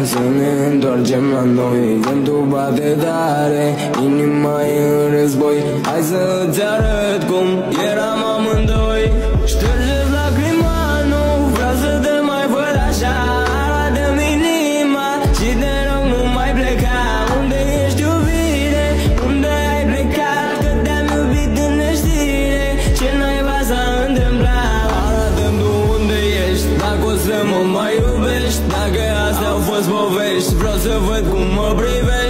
să ne întoarcem la noi. Gândul bate tare, inima e în război. Hai să-ți arăt cum eram amândoi. Ștergeți lacrima, nu vreau să te mai văd așa. Arată-mi inima și te rog nu mai pleca. Unde ești iubire? Unde ai plecat? Că te-am iubit în neștire. Ce naiba s-a întâmplat? Arată-mi tu unde ești, dacă o să mă mai iubești. Dacă astea au fost povești, vreau să văd cum mă privești.